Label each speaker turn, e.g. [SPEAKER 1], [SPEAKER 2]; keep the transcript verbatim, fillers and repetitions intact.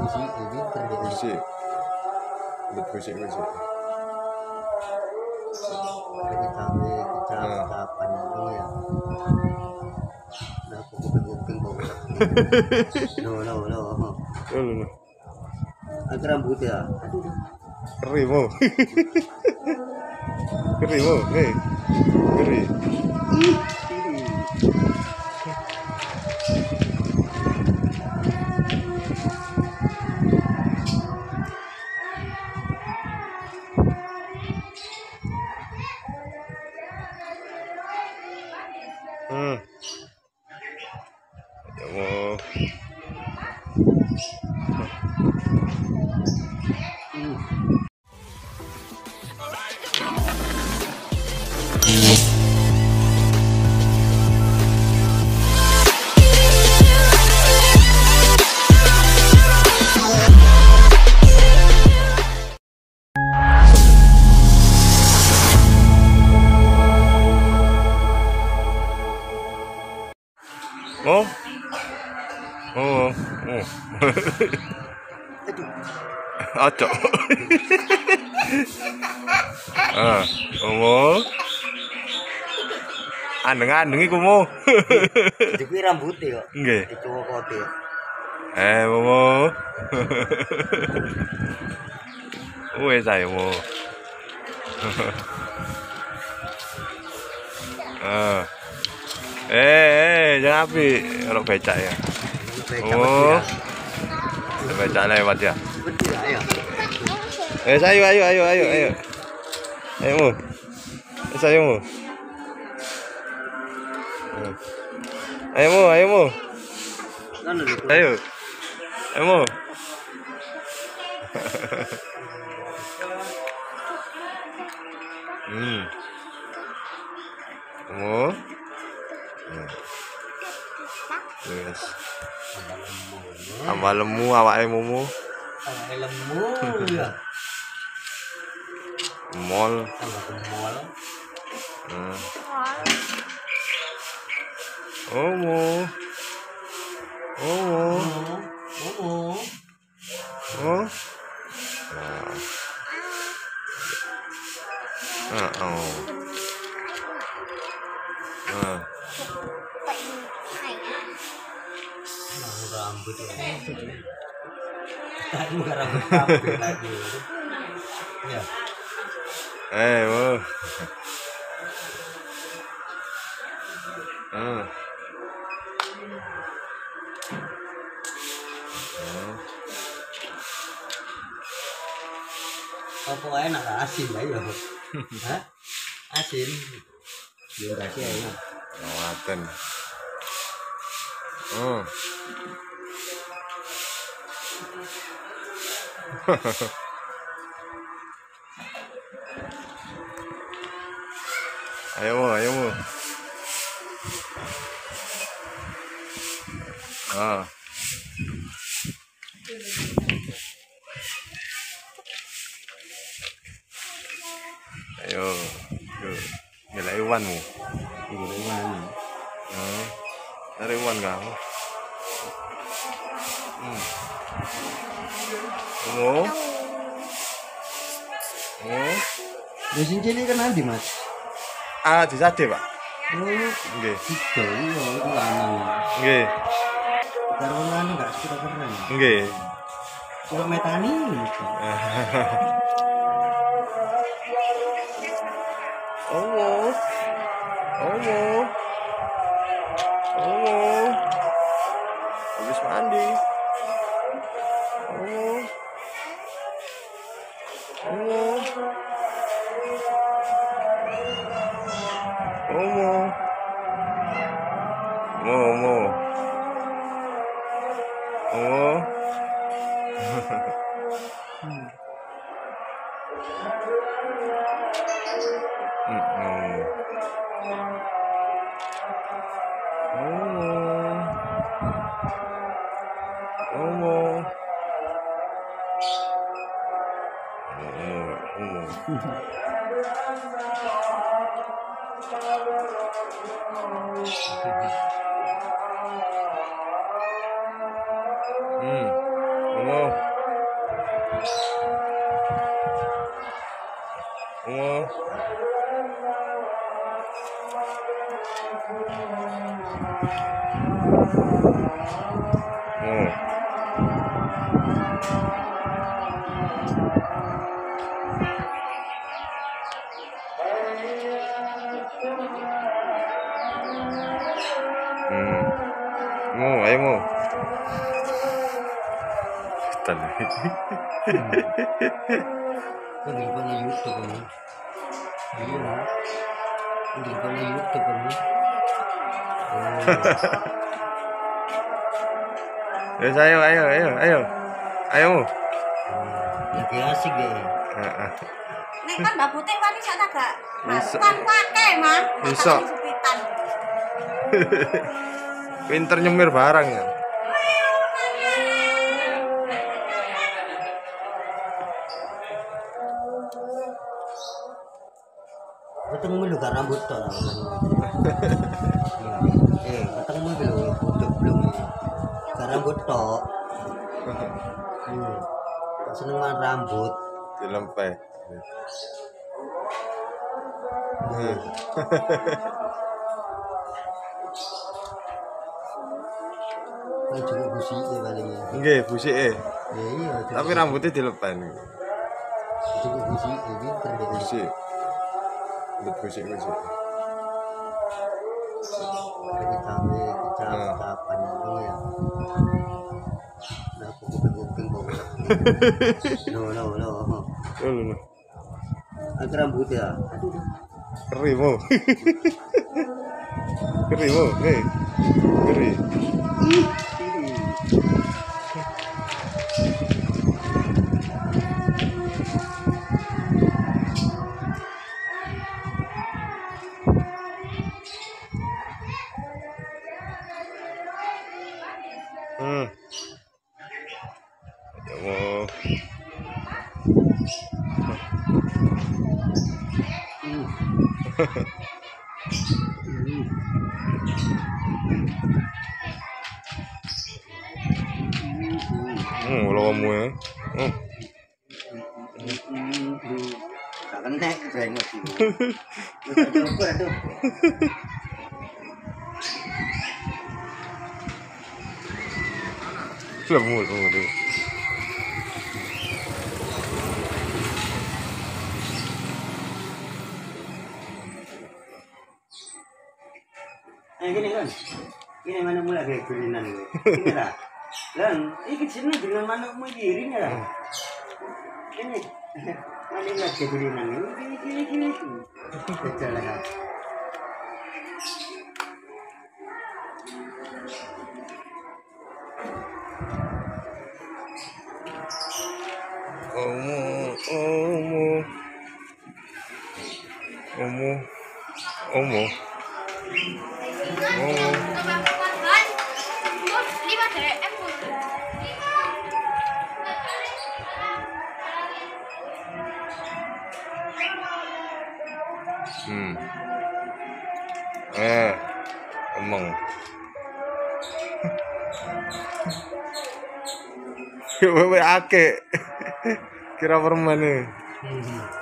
[SPEAKER 1] Musik, pinter gitu.
[SPEAKER 2] Musik. Musik musik.
[SPEAKER 1] Kita tahu ucapan itu ya. Nah, aku kuping-kuping bawa. No, no, no.
[SPEAKER 2] Oh, no.
[SPEAKER 1] Aku rambut ya.
[SPEAKER 2] Keri mo. Keri mo, keri. Keri. Hmm. Ya mo. Oh, oh, oh, acok. Ah, oh, andeng-andeng iku mo.
[SPEAKER 1] Jadi rambut ya.
[SPEAKER 2] Nggih.
[SPEAKER 1] Itu kote ya.
[SPEAKER 2] Eh, mo. Wes ayo mo. Ah. Eh, eh, jangan api, kalau becak ya. Oh, becak lewat ya. Eh, ayo, ayo, ayo, ayo, ayo, ayo mu, eh, ayo mu, ayo mu, ayo mu, ayo, ayo mu. Hmm, mu. Yes. Tambah lemu awake mumu.
[SPEAKER 1] Tambah lemu ya.
[SPEAKER 2] Mall.
[SPEAKER 1] Tambah mall.
[SPEAKER 2] Hmm. Oh mu. Oh mu.
[SPEAKER 1] Oh.
[SPEAKER 2] Oh. Ah. Ah. Oh. Ah.
[SPEAKER 1] Rambut ya. Tadi bukan rambut rambut tadi. Ya.
[SPEAKER 2] Eh, oh. Ah.
[SPEAKER 1] Apa enak asin lah ya. Hah? Asin. Dia kasih enak.
[SPEAKER 2] Ngawaten. Oh. Ayo mu, ayo mu. Ah. Ayo. Yo. Gila Iwan mu.
[SPEAKER 1] Gila Iwan.
[SPEAKER 2] Ah. Dari Iwan kamu. Hmm. Oh. Oh.
[SPEAKER 1] Di sini kan nanti Mas.
[SPEAKER 2] Ah, di sate, Pak.
[SPEAKER 1] Oh,
[SPEAKER 2] Nggih.
[SPEAKER 1] itu iya itu lanang.
[SPEAKER 2] Nggih.
[SPEAKER 1] Karo lanang enggak suka keren.
[SPEAKER 2] Nggih.
[SPEAKER 1] Suka metani.
[SPEAKER 2] Oh. Oh. Oh. Habis mandi. Oh. Oh. Oh. Mo mo. Oh. Mm-mm. Oh. Hmm. Oh. Oh. Oh. Hmm. Mo, ayo mo. Tadi.
[SPEAKER 1] Ini punya YouTube ini. Iya. Ini punya YouTube ini.
[SPEAKER 2] Ya ayo, ayo, ayo, ayo. Ayo mo.
[SPEAKER 1] Lagi asik deh.
[SPEAKER 2] Heeh.
[SPEAKER 3] Nek kan Mbak Putih kan iso ta gak?
[SPEAKER 2] Iso.
[SPEAKER 3] Kan pakai, Mang.
[SPEAKER 2] Iso.
[SPEAKER 3] Supitan.
[SPEAKER 2] Pinter nyemir barang ya.
[SPEAKER 1] Ketemu lu gak rambut toh lah. Eh, ketemu lu untuk belum. Gak rambut toh. Hmm. Seneng main rambut.
[SPEAKER 2] Dilempai.
[SPEAKER 1] Hmm. Kan juga busik ya paling ya.
[SPEAKER 2] Nggih, busike.
[SPEAKER 1] Ya iya.
[SPEAKER 2] Tapi rambutnya dilepai.
[SPEAKER 1] juga busik ya pinter gitu.
[SPEAKER 2] Busik. Busik-busik.
[SPEAKER 1] Lagi sampai kecap-capan itu ya. Nah, kuping-kuping bau. No, no, no.
[SPEAKER 2] Dulu.
[SPEAKER 1] Aku rambut ya. Aduh.
[SPEAKER 2] Keri mo. Keri mo, hei. Keri. Hmm. Ya mo. Hmm, kalau kamu ya. Hmm.
[SPEAKER 1] Tak kena brengos itu. Coba aduh.
[SPEAKER 2] Lemul, lemul.
[SPEAKER 1] Eh gini kan. Ini mana mulai kayak gerinan gue. Ini lah. Lan, ini sini dengan mana mau giring ya? Ini. Mana lah kayak gerinan ini. Gini gini gini. Jalan.
[SPEAKER 2] Omo, omo. Omo. Omo. Oh. Hmm. Eh, emang. Wewe ake. Kira permen nih.